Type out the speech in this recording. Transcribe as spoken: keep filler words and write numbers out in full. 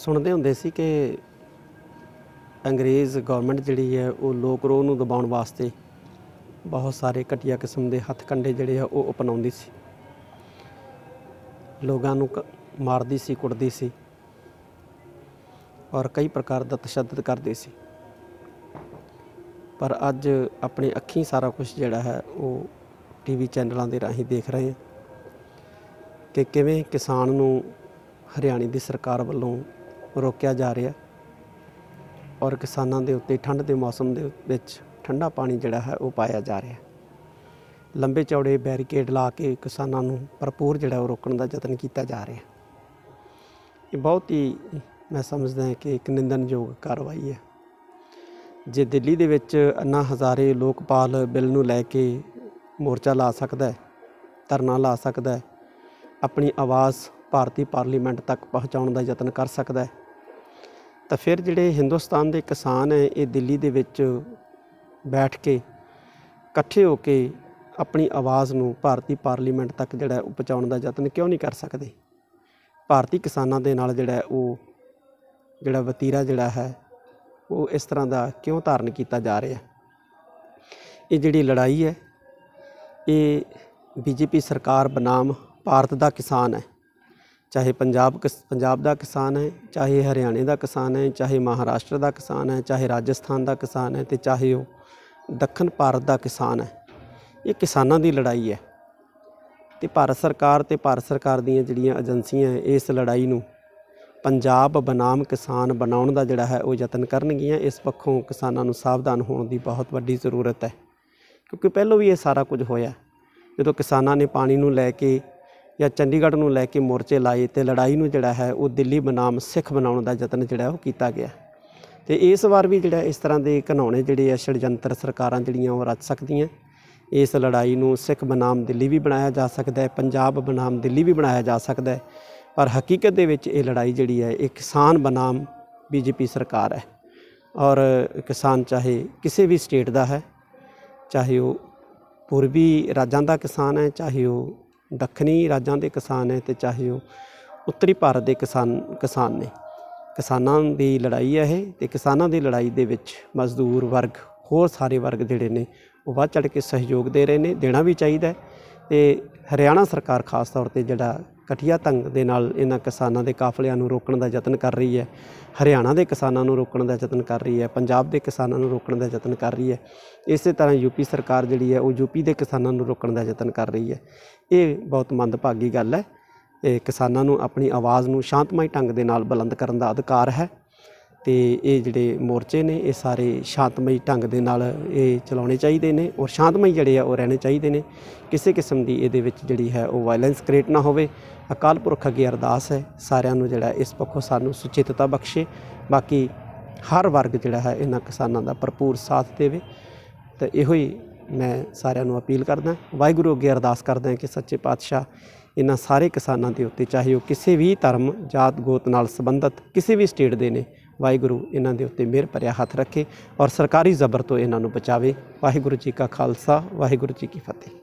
सुनते होंगे सी कि अंग्रेज़ गौरमेंट जिहड़ी है वो लोक रोह नूं दबाउण वास्ते बहुत सारे घटिया किस्म के हथकंडे जिहड़े आ वो अपनाउंदी सी, लोगां नूं मारदी सी, कुटदी सी और कई प्रकार का तशद्दद करदी सी। पर अज अपनी अखीं सारा कुछ जिहड़ा है वो टीवी चैनलों के राही देख रहे हैं कि किवें किसान नूं हरियाणे की सरकार वालों रोकिया जा रहा और किसानों के उत्ते ठंड के मौसम के विच ठंडा पानी जिहड़ा है वो पाया जा रहा है। लंबे चौड़े बैरीकेड ला के किसानों नूं भरपूर जिहड़ा वो रोकण का यतन किया जा रहा है। ये बहुत ही मैं समझदा है कि एक निंदनयोग कार्रवाई है। जे दिल्ली दे विच अन्ना हज़ारे लोकपाल बिल नूं लैके मोर्चा ला सकदा है, धरना ला सकदा है, अपनी आवाज़ भारतीय पार्लीमेंट तक पहुँचाउण दा यतन कर सकदा है, तो फिर जिहड़े हिंदुस्तान के किसान है ये दिल्ली दे विच बैठ के इकट्ठे होके अपनी आवाज़ नूं भारतीय पार्लीमेंट तक जिहड़ा पहुँचाउण दा यतन क्यों नहीं कर सकते। भारतीय किसानां दे नाल जिहड़ा वो जिहड़ा वतीरा जिहड़ा है वो इस तरह का क्यों धारण किया जा रहा है। ये जिहड़ी लड़ाई है ये बीजेपी सरकार बनाम भारत का किसान है, चाहे पंजाब पंजाब का किसान है, चाहे हरियाणे का किसान है, चाहे महाराष्ट्र का किसान है, चाहे राजस्थान का किसान है, तो चाहे वो दक्षिण भारत का किसान है। ये किसानों की लड़ाई है तो भारत सरकार ते भारत सरकार दीयां जिहड़ियां एजेंसियां इस लड़ाई नूं पंजाब बनाम किसान बनाउण दा जिहड़ा है वो यतन करनगियां। इस पक्षों किसानों नूं सावधान होने की बहुत वड्डी जरूरत है, क्योंकि पहलों भी ये सारा कुछ होया जो किसानों ने पानी नूं लैके या चंडीगढ़ नूं लैके मोर्चे लाए तो लड़ाई नूं जिहड़ा है वो दिल्ली बनाम सिख बनाउण दा यतन जिहड़ा वो कीता गया। तो इस बार भी जिहड़ा इस तरह के घिनौने जिहड़े षडयंत्र सरकारां जिहड़ियां वो रच सकदियां। इस लड़ाई नूं सिख बनाम दिल्ली भी बनाया जा सकता है, पंजाब बनाम दिल्ली भी बनाया जा सकता है, पर हकीकत दे विच ये लड़ाई जिहड़ी है एक किसान बनाम बीजेपी सरकार है। और किसान चाहे किसी भी स्टेट का है, चाहे वो पूर्वी राज्यों का किसान है, चाहे वो दक्षिणी राज्यों के किसान है, तो चाहे वो उत्तरी भारत के किसान किसान ने। किसानों की लड़ाई है ये, तो किसानों की लड़ाई दे विच मजदूर वर्ग होर सारे वर्ग जिहड़े ने वो वध चढ़ के सहयोग दे रहे हैं, देना भी चाहिए। तो हरियाणा सरकार खास तौर पर जिहड़ा घटिया ढंग दे नाल इन्हां किसानों के काफलिਆਂ ਨੂੰ रोकण का यतन कर रही है, हरियाणा के किसानों ਨੂੰ रोकण का यतन कर रही है, पंजाब के किसानों ਨੂੰ रोकण का यतन कर रही है। इस तरह यूपी सरकार जिहड़ी है वो यूपी के किसानों ਨੂੰ रोकण का यतन कर रही है। ये बहुत मंदभागी गल है। ये किसानों ਨੂੰ अपनी आवाज़ ਨੂੰ शांतमई ढंग दे नाल बुलंद करन दा अधिकार है। तो ये जिहड़े मोर्चे ने ये सारे शांतमई ढंग दे नाल ये चलाउणे चाहीदे ने और शांतमई जिहड़े आ वो रहने चाहिए ने। किसी किस्म की इहदे विच जिहड़ी है वो वायलेंस क्रिएट ना होवे। अकाल पुरख अगे अरदास है सारिਆਂ ਨੂੰ ਜਿਹੜਾ इस पक्षों सानू सुचेतता बख्शे, बाकी हर वर्ग जिहड़ा है इन्हां किसानां दा भरपूर साथ देवे। तो इहो ही मैं सारिਆਂ ਨੂੰ अपील करदा, वाहिगुरू अगे अरदास करदा कि सच्चे पातशाह इन्हां सारे किसानां दे उत्ते चाहे वो किसी भी धर्म जात गोत नाल संबंधित किसी भी स्टेट दे ने, वाहिगुरू इन्हां दे उत्ते मेहर भरिया हथ रखे और सरकारी जबर तो इन्हां नूं बचावे। वाहिगुरू जी का खालसा, वाहिगुरू जी की फतेह।